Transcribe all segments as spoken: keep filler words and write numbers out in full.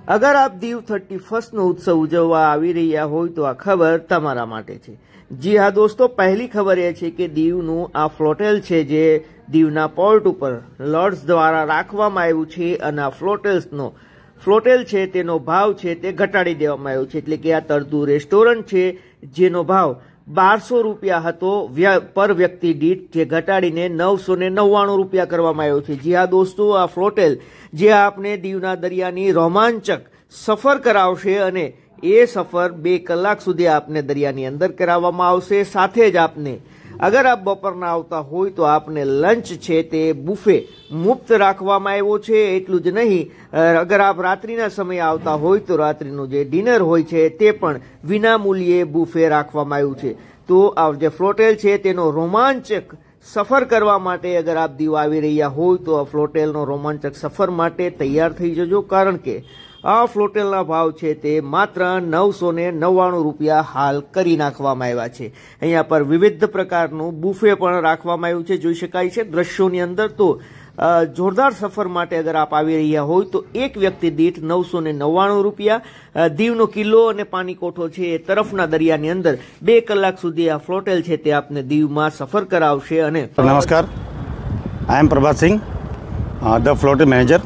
अगर आप Diu thirty first no उत्सव उजववा आवी रह्या होय तो आ खबर तमारा माटे छे। जी हाँ दोस्तों, पहली खबर ए छे के दीवनु आ फ्लोटेल छे जे दीवना पोर्ट उपर लॉर्ड्स द्वारा राखवामां आव्युं छे अने आ फ्लोटेल्सनो फ्लोटेल छे तेनो भाव छे ते घटाडी देवामां आव्यो छे। एटले के आ तरतू रेस्टोरंट छे जेनो भाव बारसो रुपया हतो पर व्यक्ति दीठ, जे घटाडीने नवसो ने नव्वाणु रुपया करवामां आव्यो छे। जी हाँ दोस्तों, आ फ्लोटेल जे आपने दीवना दरियानी रोमांचक सफर करावशे अने ए सफर बे कलाक सुधी आपने दरियानी अंदर कराववामां आवशे। साथे ज आपने अगर आप बपोરના આવતા હોય તો आपने लंच छे ते बुफे मुफ्त राखवामां આવ્યો છે। એટલું જ નહીં, अगर आप रात्रिना समये आवता હોય तो रात्रिનું જે ડિનર હોય છે તે પણ વિના મૂલ્યે બુફે રાખવામાં આવ્યું છે। તો આ જે ફ્લોટેલ છે તેનો રોમાંચક સફર કરવા માટે અગર આપ દીવ આવી રહ્યા હોય તો આ ફ્લોટેલનો રોમાંચક સફર માટે તૈયાર થઈ જજો, કારણ કે આ ફ્લોટેલના ભાવ છે તે માત્ર નવસો ને નવ્વાણું રૂપિયા હાલ કરી નાખવામાં આવ્યા છે। અહીંયા પર વિવિધ પ્રકારનું બુફે પણ રાખવામાં આવ્યું છે, જોઈ શકાય છે દ્રશ્યોની અંદર। તો જોરદાર સફર માટે અગર આપ આવી રહ્યા હોય તો એક વ્યક્તિ દીઠ નવસો ને નવ્વાણું રૂપિયા દીવનો કિલ્લો અને પાણીકોઠો છે એ તરફના દરિયાની અંદર બે કલાક સુધી આ ફ્લોટેલ છે તે આપને દીવમાં સફર કરાવશે। અને નમસ્કાર, I am Prabhat Singh, the floatel manager.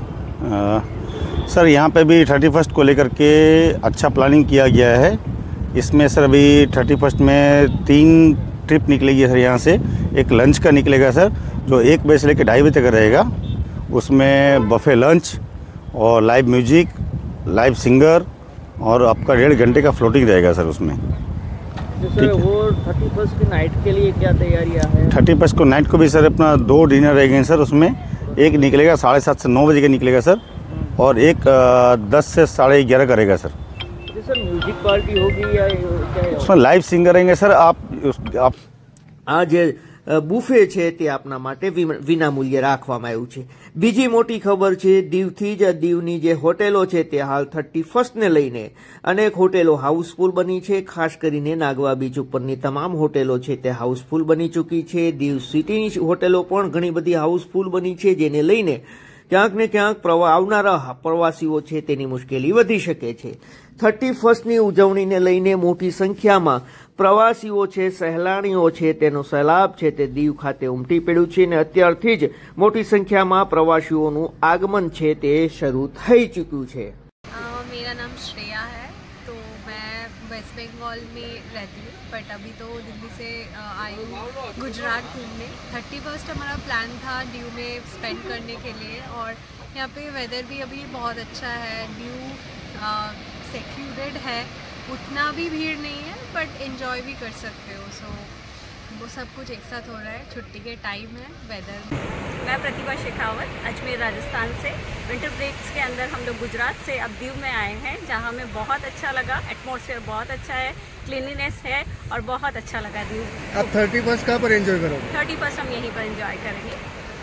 Sir यहाँ पे भी थर्टी फर्स्ट को लेकर के अच्छा प्लानिंग किया गया है। इसमें सर अभी थर्टी फर्स्ट में तीन ट्रिप निकलेगी सर। यहाँ से एक लंच का निकलेगा सर, जो एक बजे से लेकर ढाई बजे तक रहेगा। उसमें बफे लंच और लाइव म्यूजिक, लाइव सिंगर और आपका डेढ़ घंटे का फ्लोटिंग रहेगा सर उसमें। तो सर वो थर्टी फर्स्ट की नाइट के लिए क्या तैयारियां हैं? थर्टी फर्स्ट को नाइट को भी सर अपना दो डिनर रहेंगे सर। उसमें एक निकलेगा साढ़े सात से नौ बजे का निकलेगा सर, और एक दस से साढ़े ग्यारह करेगा सर। सर म्यूजिक पार्टी होगी या क्या? उसमें लाइव सिंगर रहेंगे सर। आप आप आज બુફે છે તે આપના માટે વિના મૂલ્યે રાખવામાં આવ્યું છે। બીજી મોટી ખબર છે, દીવથી જ દીવની જે હોટેલો છે તે હાલ થર્ટી ફર્સ્ટ ને લઈને અનેક હોટેલો હાઉસફુલ બની છે। ખાસ કરીને નાગવા બીચ ઉપરની તમામ હોટેલો છે તે હાઉસફુલ બની ચૂકી છે। દીવ સિટીની હોટેલો પણ ઘણી બધી હાઉસફુલ બની છે, જેને લઈને ક્યાંક ને ક્યાંક આવનારા પ્રવાસીઓ છે તેની મુશ્કેલી વધી શકે છે। થર્ટી ફર્સ્ટની ઉજવણીને લઈને મોટી સંખ્યામાં પ્રવાસીઓ છે, સહેલાણીઓ છે તેનો સૈલાબ છે તે દીવ ખાતે ઉમટી પડ્યું છે, અને અત્યારથી જ મોટી સંખ્યામાં પ્રવાસીઓનું આગમન છે તે શરૂ થઈ ચૂક્યું છે। मेरा नाम श्रेया है, तो मैं वेस्ट बंगाल में रहती हूँ, बट अभी तो दिल्ली से आई हूँ गुजरात घूमने। थर्टी फर्स्ट हमारा प्लान था दीव में स्पेंड करने के लिए, और यहाँ पे वेदर भी अभी बहुत अच्छा है। दीव सिक्योर्ड है, उतना भी भीड़ नहीं है, बट एंजॉय भी कर सकते हो। सो वो सब कुछ एक साथ हो रहा है, छुट्टी के टाइम है, वेदर। मैं प्रतिभा शेखावत, अजमेर राजस्थान से। विंटर ब्रेक्स के अंदर हम लोग गुजरात से अब दीव में आए हैं, जहाँ हमें बहुत अच्छा लगा। एटमॉस्फेयर बहुत अच्छा है, क्लीनलीनेस है और बहुत अच्छा लगा दीव। आप थर्टी फर्स्ट कहाँ पर एंजॉय करोगे? थर्टी फर्स्ट हम यहीं पर एंजॉय करेंगे।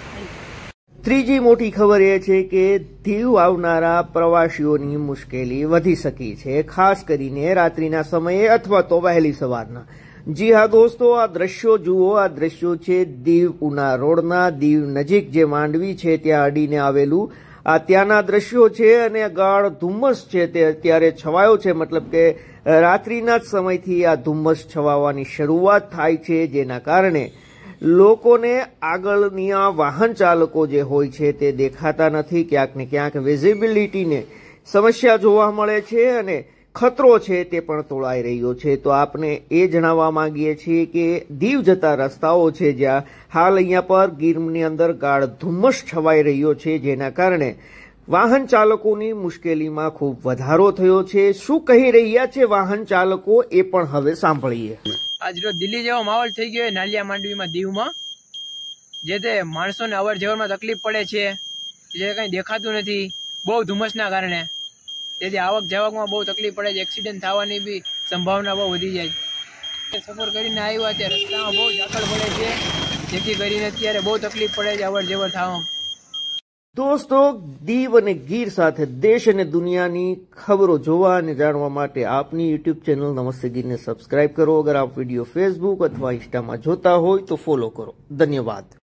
ત્રીજી મોટી ખબર એ છે કે દીવ આવનારા પ્રવાસીઓની મુશ્કેલી વધી શકી છે, ખાસ કરીને રાત્રિના સમયે અથવા તો વહેલી સવારના। જી હા દોસ્તો, આ દ્રશ્યો જુઓ। આ દ્રશ્યો છે દીવ ઉના રોડના, દીવ નજીક જે માંડવી છે ત્યાં અડીને આવેલું આ ત્યાંના દ્રશ્યો છે, અને ગાઢ ધુમ્મસ છે તે અત્યારે છવાયો છે। મતલબ કે રાત્રિના જ સમયથી આ ધુમ્મસ છવાવાની શરૂઆત થાય છે, જેના કારણે લોકોને આગળની વાહન ચાલકો જે હોય છે તે દેખાતા નથી। ક્યાંક ને ક્યાંક વિઝિબિલિટીને સમસ્યા જોવા મળે છે, અને ખતરો છે તે પણ તોળાઈ રહ્યો છે। તો આપને એ જણાવવા માંગીએ છીએ કે દીવ જતા રસ્તાઓ છે જ્યાં હાલ અહીંયા પર ગીરની અંદર ગાઢ ધુમ્મસ છવાઈ રહ્યો છે, જેના કારણે વાહન ચાલકોની મુશ્કેલીમાં ખૂબ વધારો થયો છે। શું કહી રહ્યા છે વાહન ચાલકો એ પણ હવે સાંભળીએ। આજ રોજ દિલ્હી જેવો માહોલ થઈ ગયો નાલિયા માંડવીમાં દીવમાં, જે તે માણસોને અવર જવરમાં તકલીફ પડે છે, જે કંઈ દેખાતું નથી બહુ ધુમ્મસના કારણે। તેથી આવક જાવકમાં બહુ તકલીફ પડે છે, એક્સિડન્ટ થવાની બી સંભાવના બહુ વધી જાય છે। સફર કરીને આવ્યા ત્યારે રસ્તામાં બહુ ઝાકળ પડે છે, જેથી કરીને અત્યારે બહુ તકલીફ પડે છે અવર જવર થવામાં। દોસ્તો, દીવ અને ગીર સાથે દેશ અને દુનિયાની ખબરો જોવા અને જાણવા માટે આપની યુટ્યુબ ચેનલ નમસ્તે ગીરને સબસ્ક્રાઇબ કરો। અગર આપ વિડીયો ફેસબુક અથવા ઇન્સ્ટામાં જોતા હોય તો ફોલો કરો। ધન્યવાદ।